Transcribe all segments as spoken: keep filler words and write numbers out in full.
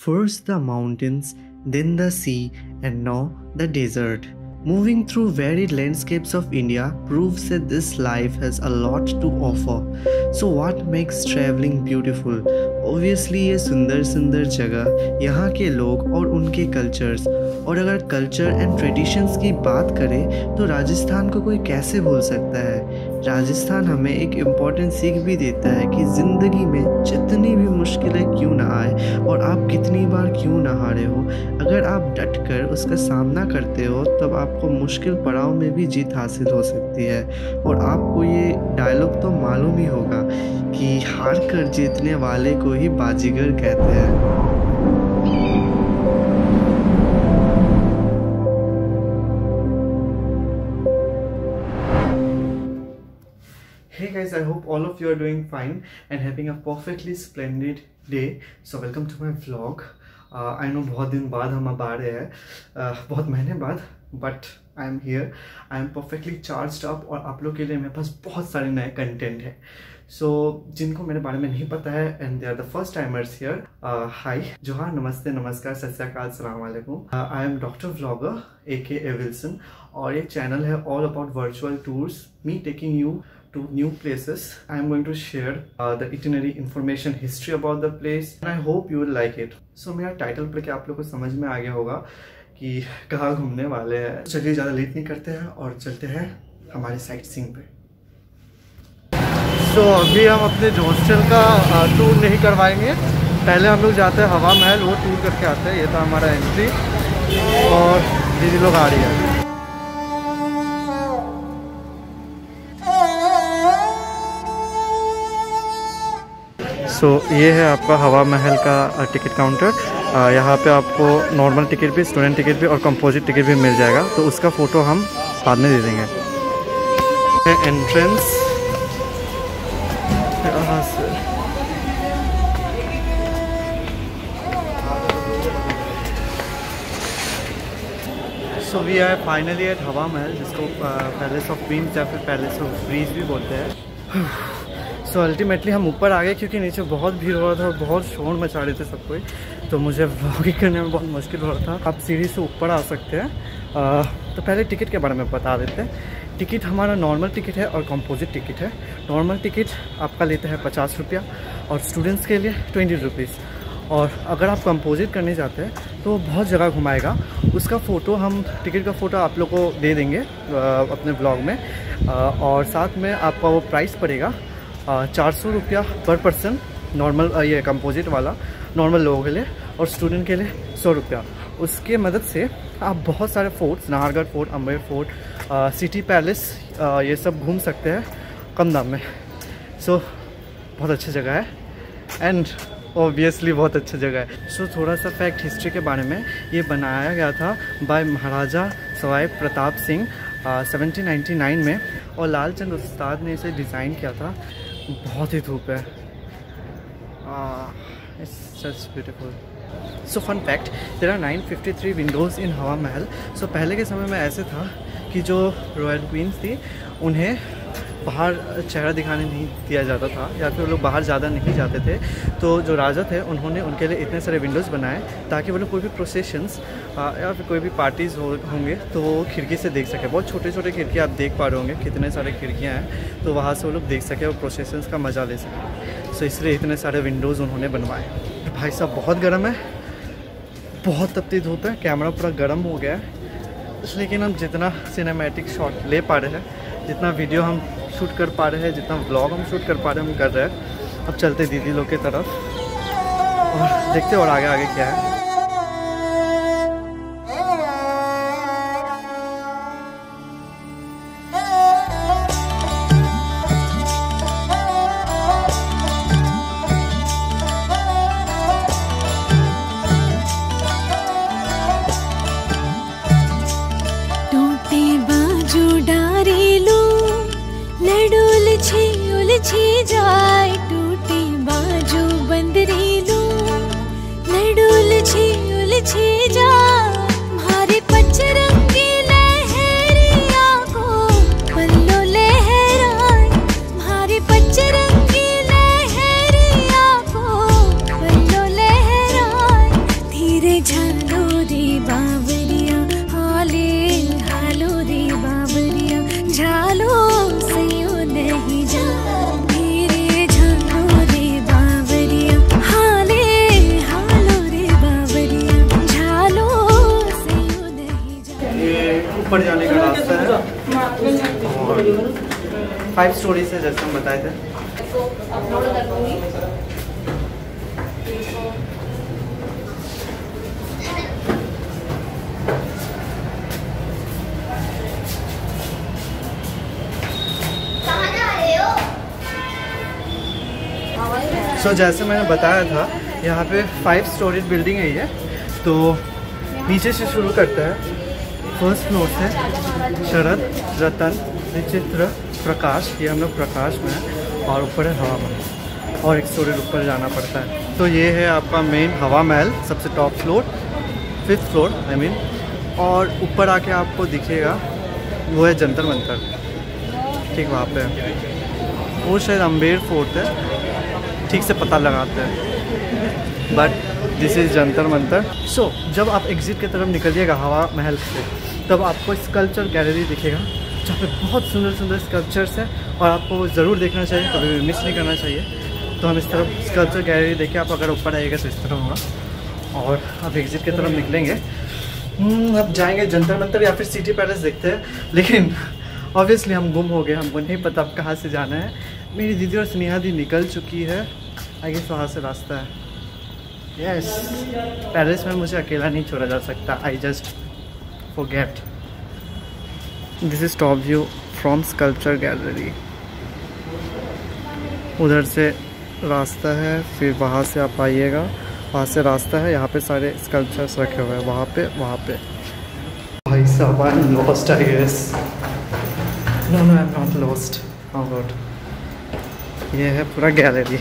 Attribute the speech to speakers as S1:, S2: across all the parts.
S1: First the mountains, then the sea, and now the desert. Moving through varied landscapes of India proves that this life has a lot to offer. So what makes traveling beautiful? Obviously ये सुंदर सुंदर जगह, यहाँ के लोग और उनके cultures. और अगर कल्चर एंड ट्रेडिशंस की बात करें तो राजस्थान को कोई कैसे भूल सकता है। राजस्थान हमें एक इम्पॉर्टेंट सीख भी देता है कि ज़िंदगी में जितनी भी मुश्किलें क्यों ना आए और आप कितनी बार क्यों ना हारे हो, अगर आप डट कर उसका सामना करते हो तब आपको मुश्किल पड़ाव में भी जीत हासिल हो सकती है। और आपको ये डायलॉग तो मालूम ही होगा कि हार कर जीतने वाले को ही बाजीगर कहते हैं। Hey guys, I hope all of you are doing fine and having a perfectly splendid day. So welcome to my vlog. uh, I know बहुत दिन बाद हम अब आ रहे हैं, uh, बहुत महीने बाद, but I am here. I am perfectly charged up और आप लोग के लिए मेरे पास बहुत सारे नए कंटेंट है। सो so, जिनको मेरे बारे में नहीं पता है and they are the first timers here, hi, जोहार, नमस्ते, नमस्कार, सत श्री अकाल, अस्सलाम वालेकुम। I am doctor vlogger A K A Wilson और ये चैनल है all about virtual tours, me taking you to new places. I am going to share uh, the itinerary information, history about the place, and I hope you will like it. So मेरा title पढ़ के आप लोगों को समझ में आ गया होगा कि कहाँ घूमने वाले हैं। चलिए ज़्यादा लेट नहीं करते हैं और चलते हैं हमारे साइट सीइंग पे। So अभी हम अपने हॉस्टल का टूर नहीं करवाएंगे, पहले हम लोग जाते हैं हवा महल, वो टूर करके आते हैं। ये था हमारा एंट्री और दीदी लोग आ रही है। सो so, ये है आपका हवा महल का टिकट काउंटर। यहाँ पे आपको नॉर्मल टिकट भी, स्टूडेंट टिकट भी और कंपोजिट टिकट भी मिल जाएगा, तो उसका फ़ोटो हम बाद में दे देंगे। एंट्रेंस यहाँ से so we are finally at Hawa Mahal, जिसको पैलेस ऑफ क्वींस या फिर पैलेस ऑफ ब्रीज भी बोलते हैं। सो so, अल्टीमेटली हम ऊपर आ गए क्योंकि नीचे बहुत भीड़ हो रहा था और बहुत शोर मचा रहे थे सब कोई, तो मुझे व्लॉगिंग करने में बहुत मुश्किल हो रहा था। आप सीढ़ी से ऊपर आ सकते हैं। आ, तो पहले टिकट के बारे में बता देते हैं। टिकट हमारा नॉर्मल टिकट है और कंपोजिट टिकट है। नॉर्मल टिकट आपका लेता है पचास रुपया और स्टूडेंट्स के लिए ट्वेंटी रुपीज़। और अगर आप कंपोजिट करने जाते हैं तो बहुत जगह घुमाएगा। उसका फ़ोटो हम, टिकट का फ़ोटो आप लोग को दे देंगे अपने ब्लॉग में। आ, और साथ में आपका वो प्राइस पड़ेगा चार सौ रुपया पर पर्सन, नॉर्मल ये कंपोजिट वाला नॉर्मल लोगों के लिए, और स्टूडेंट के लिए सौ रुपया। उसके मदद से आप बहुत सारे forts, Nahargarh fort, Amber fort, uh, city palace, uh, ये सब घूम सकते हैं कम दाम में। सो so, बहुत अच्छी जगह है एंड ऑब्वियसली बहुत अच्छी जगह है। सो so, थोड़ा सा फैक्ट हिस्ट्री के बारे में, ये बनाया गया था by Maharaja Sawai Pratap Singh seventeen ninety nine में, और लालचंद उस्ताद ने इसे डिज़ाइन किया था। बहुत ही धूप है, it's just beautiful. So fun fact, there are nine fifty three windows in Hawa Mahal. सो पहले के समय में ऐसे था कि जो रॉयल क्वींस थी उन्हें बाहर चेहरा दिखाने नहीं दिया जाता था, या फिर वो लोग बाहर ज़्यादा नहीं जाते थे। तो जो राजा थे उन्होंने उनके लिए इतने सारे विंडोज़ बनाए ताकि वो लोग कोई भी प्रोसेशंस या फिर कोई भी पार्टीज़ हो होंगे तो वो खिड़की से देख सके। बहुत छोटे छोटे खिड़की आप देख पा रहे होंगे, कितने सारे खिड़कियाँ हैं, तो वहाँ से वो लोग देख सके और प्रोसेशंस का मज़ा ले सके। सो इसलिए इतने सारे विंडोज़ उन्होंने बनवाए। भाई साहब बहुत गर्म है, बहुत तपती धूप है, कैमरा पूरा गर्म हो गया है। लेकिन हम जितना सिनेमैटिक शॉट ले पा रहे हैं, जितना वीडियो हम शूट कर पा रहे हैं, जितना व्लॉग हम शूट कर पा रहे हैं, हम कर रहे हैं। अब चलते दीदी लोग की तरफ और देखते और आगे आगे क्या है।
S2: उलझी जाए टूटी बाजू बंदरी लूं, लड़ उलझी
S1: फाइव स्टोरीज है जैसे हम बताए थे।
S2: अपलोड कर दूंगी।
S1: सो so, जैसे मैंने बताया था यहाँ पे फाइव स्टोरीज बिल्डिंग है ये। तो नीचे से शुरू करता है, फर्स्ट फ्लोर से शरद, रतन, विचित्र, प्रकाश, ये हम लोग प्रकाश में है, और ऊपर है हवा महल, और एक स्टोरी ऊपर जाना पड़ता है। तो ये है आपका मेन हवा महल, सबसे top floor, fifth floor I mean. और ऊपर आके आपको दिखेगा वो है जंतर मंतर, ठीक वहाँ पे। वो शायद अम्बेर फोर्ट है, ठीक से पता लगाते हैं, but this is Jantar Mantar. So जब आप एग्जिट की तरफ निकलिएगा हवा महल से, तब आपको स्कल्पचर गैलरी दिखेगा जहाँ पे बहुत सुंदर सुंदर स्कल्पचर्स हैं, और आपको वो ज़रूर देखना चाहिए, कभी भी मिस नहीं करना चाहिए। तो हम इस तरफ स्कल्पचर गैलरी देखें, आप अगर ऊपर आइएगा तो इस तरह होगा। और अब एग्जिट की तरफ निकलेंगे, अब जाएंगे जंतर मंतर या फिर सिटी पैलेस देखते हैं। लेकिन ऑब्वियसली हम गुम हो गए, हमको नहीं पता अब कहाँ से जाना है। मेरी दीदी और स्नेहा दी निकल चुकी है, आगे से वहाँ से रास्ता है। यस, पैलेस में मुझे अकेला नहीं छोड़ा जा सकता, I just forget. This is top view from sculpture gallery. उधर से रास्ता है, फिर वहाँ से आप आइएगा, वहाँ से रास्ता है, यहाँ पे सारे स्कल्पचर्स रखे हुए हैं, वहाँ पे वहाँ पे। भाई साहब, I am lost I guess. No no I am not lost, how good. ये है पूरा गैलरी।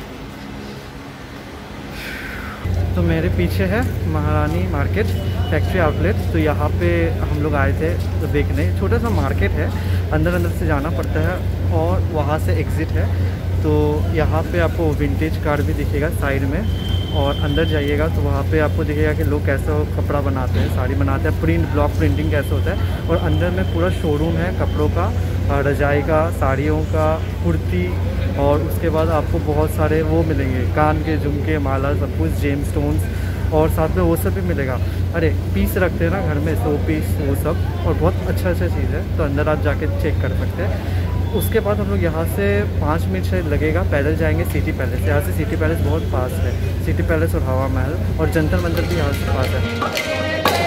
S1: तो मेरे पीछे है महारानी मार्केट फैक्ट्री आउटलेट। तो यहाँ पे हम लोग आए थे तो देखने, छोटा सा मार्केट है, अंदर अंदर से जाना पड़ता है और वहाँ से एग्ज़िट है। तो यहाँ पे आपको विंटेज कार भी दिखेगा साइड में, और अंदर जाइएगा तो वहाँ पे आपको दिखेगा कि लोग कैसा कपड़ा बनाते हैं, साड़ी बनाते हैं, प्रिंट ब्लॉक प्रिंटिंग कैसे होता है। और अंदर में पूरा शोरूम है कपड़ों का, रजाई का, साड़ियों का, कुर्ती, और उसके बाद आपको बहुत सारे वो मिलेंगे, कान के झुमके, माला, सब कुछ, जेम स्टोन्स, और साथ में वो सब भी मिलेगा। अरे पीस रखते हैं ना घर में, सो पीस वो सब, और बहुत अच्छा अच्छा चीज़ है। तो अंदर आप जाके चेक कर सकते हैं। उसके बाद हम लोग यहाँ से पाँच मिनट शायद लगेगा, पैदल जाएंगे सिटी पैलेस। यहाँ से सिटी पैलेस बहुत पास है, सिटी पैलेस और हवा महल, और जंतर मंतर भी यहाँ से पास है।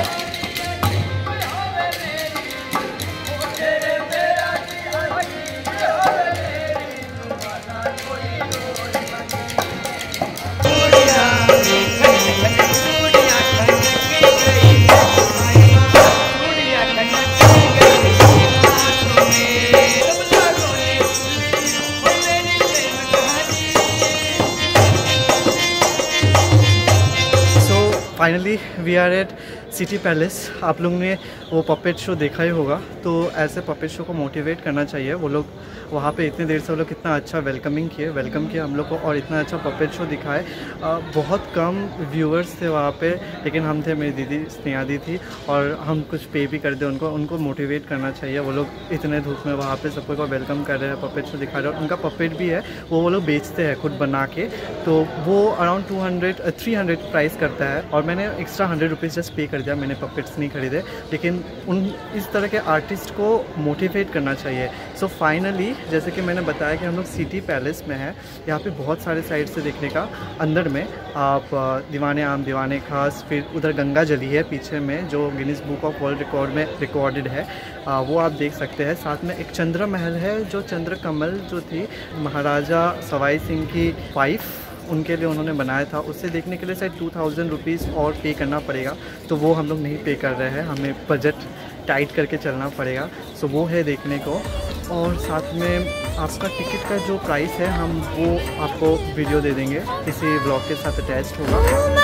S1: Finally we are at city palace. आप लोग ने वो पपेट शो देखा ही होगा, तो ऐसे पपेट शो को मोटिवेट करना चाहिए। वो लोग वहाँ पे इतने देर से वो लोग कितना अच्छा वेलकमिंग किए वेलकम किया हम लोग को, और इतना अच्छा पपेट शो दिखाए। बहुत कम व्यूअर्स थे वहाँ पे, लेकिन हम थे, मेरी दीदी स्नेहा दी थी, और हम कुछ पे भी कर दे उनको उनको मोटिवेट करना चाहिए। वो लोग इतने धूप में वहाँ पे सबको को वेलकम कर रहे हैं, पपेट शो दिखा रहे हैं। और उनका पपेट भी है, वो वो लोग बेचते हैं खुद बना के, तो वो around two hundred three hundred price करता है। और मैंने एक्स्ट्रा हंड्रेड रुपीज़ जस्ट पे कर दिया, मैंने पपेट्स नहीं खरीदे। लेकिन उन इस तरह के आर्टिस्ट को मोटिवेट करना चाहिए। सो so फाइनली, जैसे कि मैंने बताया कि हम लोग सिटी पैलेस में है, यहाँ पे बहुत सारे साइड से देखने का। अंदर में आप दीवाने आम, दीवाने खास, फिर उधर गंगा जली है पीछे में, जो Guinness book of world record में रिकॉर्डेड है, आ, वो आप देख सकते हैं। साथ में एक चंद्र महल है, जो चंद्र कमल जो थी महाराजा सवाई सिंह की वाइफ, उनके लिए उन्होंने बनाया था। उससे देखने के लिए शायद टू थाउजेंड रुपीज़ और पे करना पड़ेगा, तो वो हम लोग नहीं पे कर रहे हैं, हमें बजट टाइट करके चलना पड़ेगा। सो वो है देखने को। और साथ में आपका टिकट का जो प्राइस है, हम वो आपको वीडियो दे देंगे, किसी ब्लॉग के साथ अटैच्ड होगा।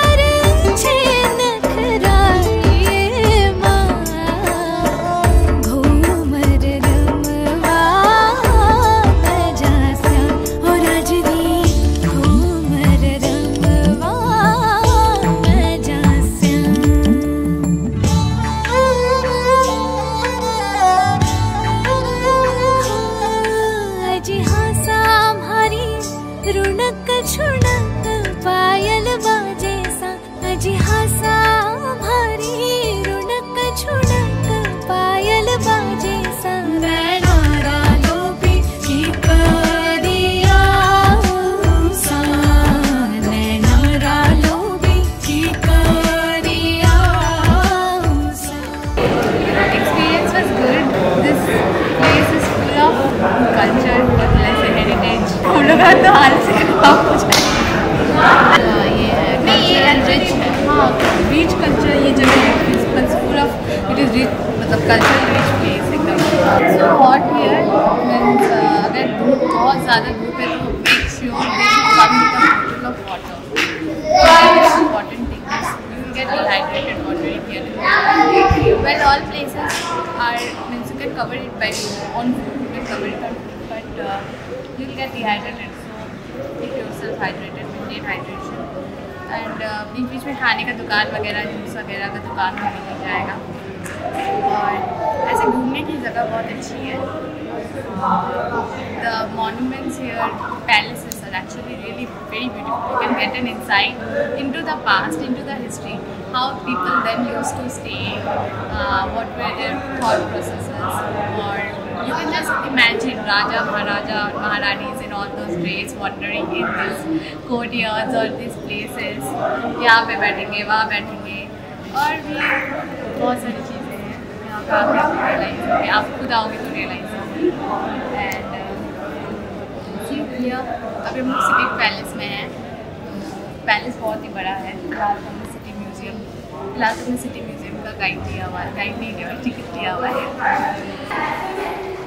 S3: रुणक छुणक पायल बाजे
S2: हाँ, रिच कल्चर ये जगह है, full of it is rich, मतलब कल्चर रिच प्लेस एकदम। सो हॉट हियर मीन्स अगर धूप बहुत ज़्यादा धूप है तो make sure they come with a bottle of water. Important thing is you will get dehydrated water here. Well all places are means you can cover it by on food, you can cover it on food, but you will get dehydrated, so keep yourself hydrated, maintain hydration. And बीच बीच में खाने का दुकान वगैरह, juice वगैरह का दुकान भी मिल जाएगा। और ऐसे घूमने की जगह बहुत अच्छी है। The monuments here, palaces are actually really very beautiful. You can get an insight into the past, into the history, how people then used to stay, what were their thought processes, और you can just imagine Raja, Maharaja, Maharanis in all those days wandering in these courtyards or these places. यहाँ पे बैठेंगे, वहाँ बैठेंगे, और भी बहुत सारी चीज़ें हैं यहाँ पे आके आप रियलाइज होंगे, आप खुद आओगे तो रियलाइज होंगे। एंड सी हियर अभी हम लोग सिटी पैलेस में हैं। पैलेस बहुत ही बड़ा है। फिलहाल तो हमने सिटी म्यूजियम फिलहाल तो हमने सिटी म्यूजियम का गाइड दिया हुआ है, गाइड नहीं दिया, टिकट दिया हुआ है।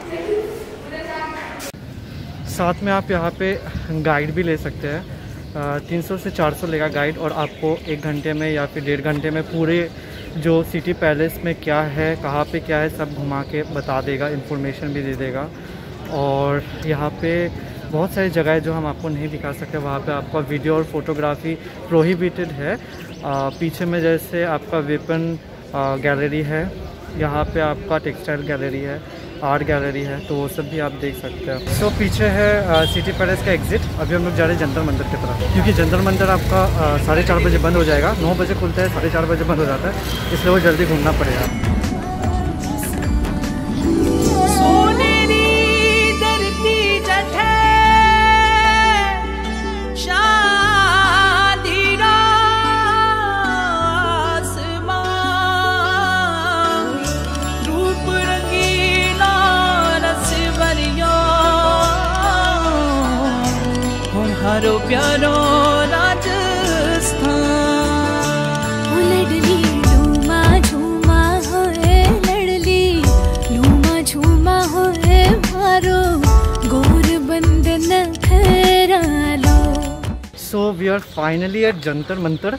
S1: साथ में आप यहाँ पे गाइड भी ले सकते हैं। तीन सौ से चार सौ लेगा गाइड, और आपको एक घंटे में या फिर डेढ़ घंटे में पूरे जो सिटी पैलेस में क्या है, कहाँ पे क्या है, सब घुमा के बता देगा, इन्फॉर्मेशन भी दे देगा। और यहाँ पे बहुत सारी जगह है जो हम आपको नहीं दिखा सकते, वहाँ पे आपका वीडियो और फोटोग्राफी प्रोहिबिटेड है। आ, पीछे में जैसे आपका वेपन गैलरी है, यहाँ पे आपका टेक्सटाइल गैलरी है, आर्ट गैलरी है, तो वो सब भी आप देख सकते हैं। सो so, पीछे है सिटी पैलेस का एग्जिट। अभी हम लोग जा रहे हैं जंतर मंदिर की तरफ, क्योंकि जंतर मंदिर आपका साढ़े चार बजे बंद हो जाएगा। नौ बजे खुलता है, साढ़े चार बजे बंद हो जाता है, इसलिए वो जल्दी घूमना पड़ेगा।
S3: हमारो प्यारो राजस्थान,
S4: लड़ली लूमा झूमा होए, लड़ली लूमा झूमा होए, मारो गोर बंद नखरालो।
S1: So we are finally at Jantar Mantar.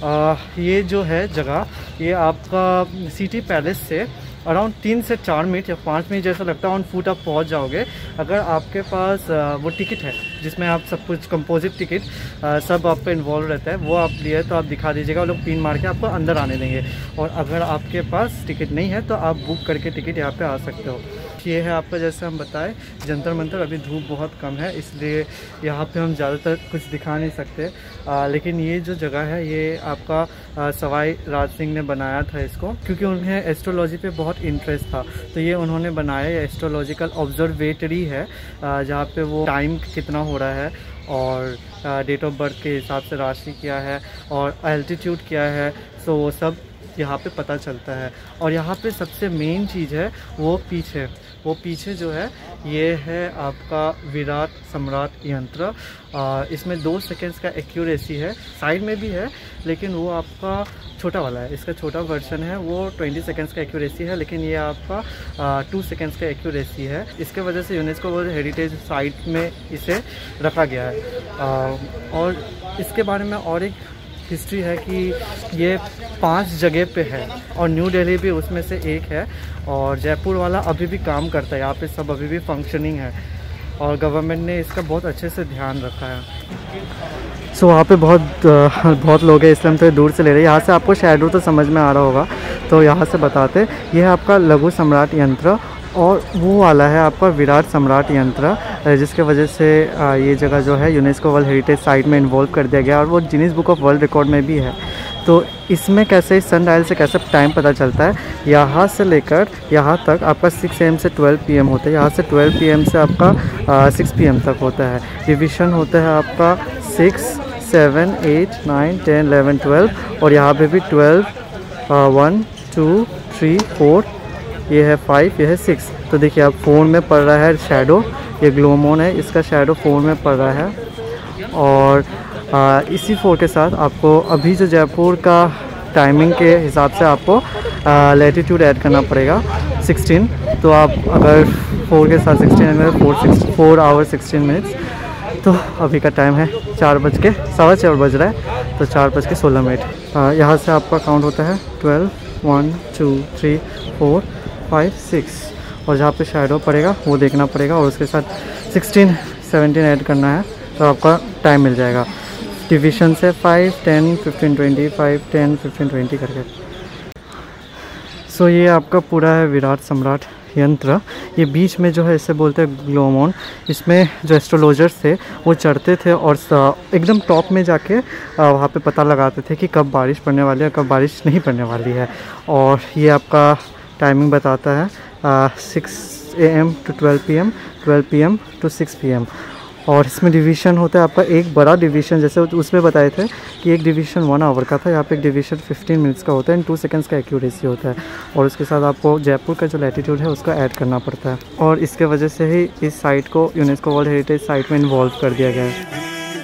S1: ये जो है जगह, ये आपका सिटी पैलेस से अराउंड तीन से चार मिनट या पाँच मिनट जैसा लगता है ऑन फुट आप पहुंच जाओगे। अगर आपके पास वो टिकट है जिसमें आप सब कुछ कंपोजिट टिकट सब आपका इन्वॉल्व रहता है, वो आप लिए तो आप दिखा दीजिएगा, वो लोग पिन मार के आपको अंदर आने देंगे। और अगर आपके पास टिकट नहीं है तो आप बुक करके टिकट यहाँ पे आ सकते हो। ये है आपका, जैसे हम बताएं, जंतर मंतर। अभी धूप बहुत कम है, इसलिए यहाँ पे हम ज़्यादातर कुछ दिखा नहीं सकते, आ, लेकिन ये जो जगह है ये आपका आ, सवाई राज सिंह ने बनाया था इसको, क्योंकि उन्हें एस्ट्रोलॉजी पे बहुत इंटरेस्ट था, तो ये उन्होंने बनाया। ये एस्ट्रोलॉजिकल ऑब्जर्वेटरी है, जहाँ पे वो टाइम कितना हो रहा है और डेट ऑफ बर्थ के हिसाब से राशि क्या है और एल्टीट्यूड क्या है, सो वो सब यहाँ पे पता चलता है। और यहाँ पे सबसे मेन चीज़ है वो पीछे वो पीछे जो है ये है आपका विराट सम्राट यंत्र। इसमें दो सेकेंड्स का एक्यूरेसी है, साइड में भी है लेकिन वो आपका छोटा वाला है, इसका छोटा वर्जन है, वो बीस सेकेंड्स का एक्यूरेसी है, लेकिन ये आपका टू सेकेंड्स का एक्यूरेसी है। इसके वजह से यूनेस्को वर्ल्ड हेरिटेज साइट में इसे रखा गया है। आ, और इसके बारे में और एक हिस्ट्री है कि ये पांच जगह पे है और न्यू दिल्ली भी उसमें से एक है, और जयपुर वाला अभी भी काम करता है, यहाँ पे सब अभी भी फंक्शनिंग है और गवर्नमेंट ने इसका बहुत अच्छे से ध्यान रखा है। सो so, वहाँ पे बहुत बहुत लोग हैं, इसलिए हम तो दूर से ले रहे हैं। यहाँ से आपको शैडो तो समझ में आ रहा होगा, तो यहाँ से बताते, ये है आपका लघु सम्राट यंत्र और वो वाला है आपका विराट सम्राट यंत्र, जिसके वजह से ये जगह जो है यूनेस्को वर्ल्ड हेरिटेज साइट में इन्वॉल्व कर दिया गया और वो Guinness book of world record में भी है। तो इसमें कैसे सन डायल से कैसे टाइम पता चलता है, यहाँ से लेकर यहाँ तक आपका सिक्स ए एम से ट्वेल्व पी एम होता है, यहाँ से ट्वेल्व पी एम से आपका सिक्स पी एम तक होता है। डिवीज़न होता है आपका six seven eight nine ten eleven twelve, और यहाँ पे भी twelve one two three four, ये है फाइव, ये है सिक्स। तो देखिए आप फ़ोन में पड़ रहा है शैडो, ये ग्लोमोन है, इसका शैडो फ़ोन में पड़ रहा है। और आ, इसी फ़ोन के साथ आपको अभी जो जयपुर का टाइमिंग के हिसाब से आपको लैटिट्यूड ऐड करना पड़ेगा सिक्सटीन। तो आप अगर फोर के साथ सिक्सटीन अगर four six four hour sixteen minutes. तो अभी का टाइम है चार बज के सवा चार बज रहा है, तो चार बज के सोलह मिनट। यहाँ से आपका काउंट होता है twelve, one two three four five six, और जहाँ पे शैडो पड़ेगा वो देखना पड़ेगा, और उसके साथ सिक्सटीन सेवनटीन ऐड करना है तो आपका टाइम मिल जाएगा। डिविजन से five ten fifteen twenty five ten fifteen twenty करके। सो so, ये आपका पूरा है विराट सम्राट यंत्र। ये बीच में जो है इसे बोलते हैं ग्लोमोन। इसमें जो एस्ट्रोलॉजर्स थे वो चढ़ते थे और एकदम टॉप में जाके वहाँ पे पता लगाते थे कि कब बारिश पड़ने वाली है, कब बारिश नहीं पड़ने वाली है। और ये आपका टाइमिंग बताता है six A M to twelve P M, twelve P M to six P M. और इसमें डिवीज़न होता है आपका एक बड़ा डिवीज़न, जैसे उसमें बताए थे कि एक डिवीज़न वन आवर का था, यहाँ पे एक डिवीज़न फिफ्टीन मिनट्स का होता है एंड टू सेकंड्स का एक्यूरेसी होता है। और उसके साथ आपको जयपुर का जो लैटिट्यूड है उसका ऐड करना पड़ता है, और इसके वजह से ही इस साइट को यूनेस्को वर्ल्ड हेरिटेज साइट में इन्वॉल्व कर दिया गया है।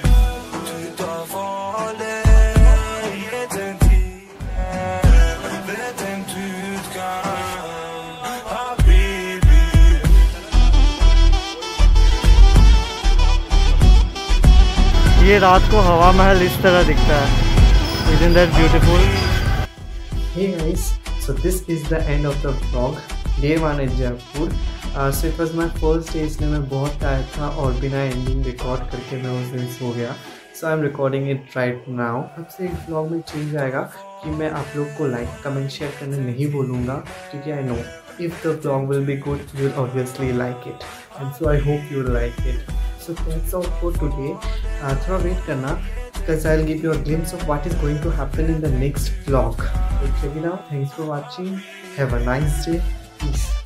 S1: ये रात को हवा महल इस तरह दिखता है। Isn't that beautiful? Hey guys, so this is the end of the vlog. Day one in Jaipur. Uh, so it was my first day, इसलिए मैं बहुत टायर्ड था और बिना एंडिंग रिकॉर्ड करके मैं उस दिन सो गया। So I'm recording it right now. अब से एक vlog में चेंज आएगा कि मैं आप लोग को लाइक कमेंट शेयर करने नहीं बोलूँगा, क्योंकि I know if the vlog will be good, you'll obviously like it, and so I hope you'll like it. So that's all for today. Uh, थोड़ा वेट करना because I'll give you a glimpse of what is going to happen in the next vlog. So check it out. Thanks for watching. Have a nice day. Peace.